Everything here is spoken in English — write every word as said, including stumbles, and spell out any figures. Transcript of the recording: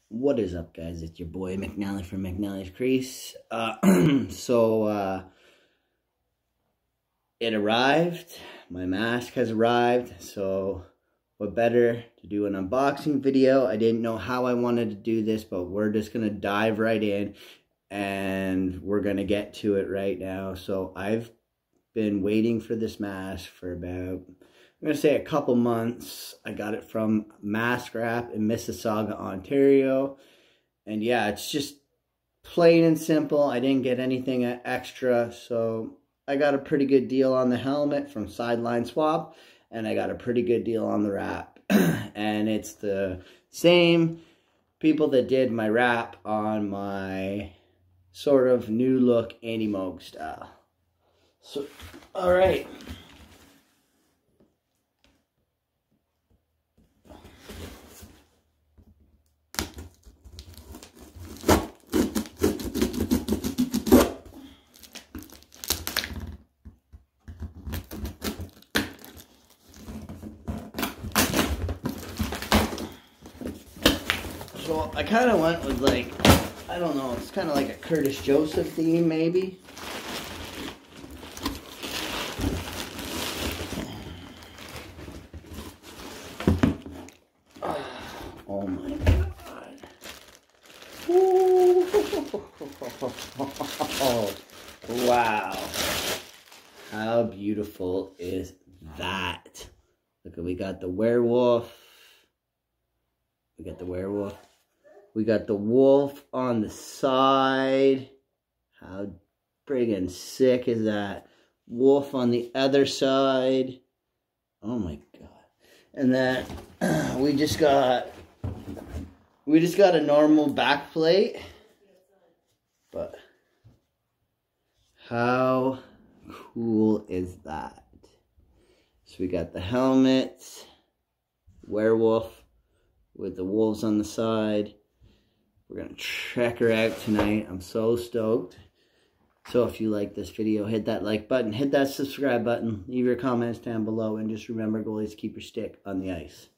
What is up, guys? It's your boy McNally from McNally's Crease. Uh, so, uh, it arrived. My mask has arrived. So, what better to do an unboxing video? I didn't know how I wanted to do this, but we're just going to dive right in. And we're going to get to it right now. So, I've been waiting for this mask for about... I'm going to say a couple months. I got it from Mask Wrap in Mississauga, Ontario. And yeah, it's just plain and simple. I didn't get anything extra. So I got a pretty good deal on the helmet from Sideline Swap. And I got a pretty good deal on the wrap. And it's the same people that did my wrap on my sort of new look anti-mogue style. So, alright. So I kind of went with, like, I don't know, it's kind of like a Curtis Joseph theme, maybe. Oh my God. Wow. How beautiful is that? Look, we got the werewolf. We got the werewolf. We got the wolf on the side. How friggin' sick is that? Wolf on the other side. Oh my God. And then uh, we just got, we just got a normal back plate. But how cool is that? So we got the helmet, werewolf with the wolves on the side. We're going to check her out tonight. I'm so stoked. So if you like this video, hit that like button, hit that subscribe button, leave your comments down below, and just remember, goalies, keep your stick on the ice.